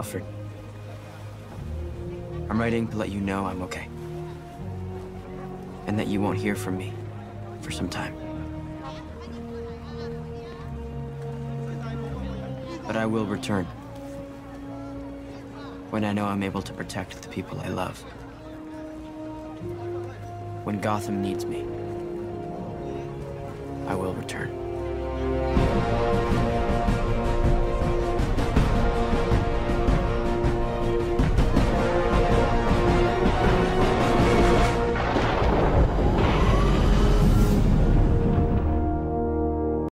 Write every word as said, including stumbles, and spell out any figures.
Alfred, I'm writing to let you know I'm okay. And that you won't hear from me for some time. But I will return. When I know I'm able to protect the people I love. When Gotham needs me, I will return.